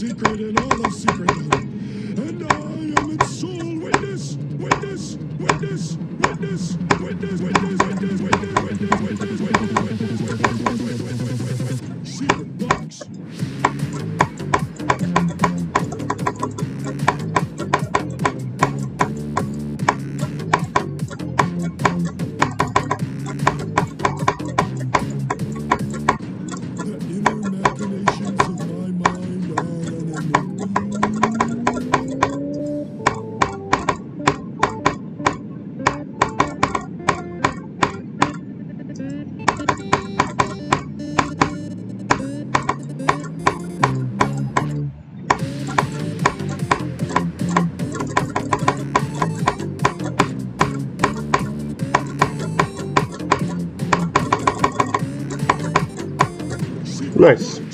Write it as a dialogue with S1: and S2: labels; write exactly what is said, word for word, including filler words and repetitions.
S1: secret and all is secret. And I am its sole witness, witness, witness, witness, witness, witness, witness, witness, witness, witness, witness, witness, witness, secret box. The inner machinations of my mind are an enigma.
S2: Nice.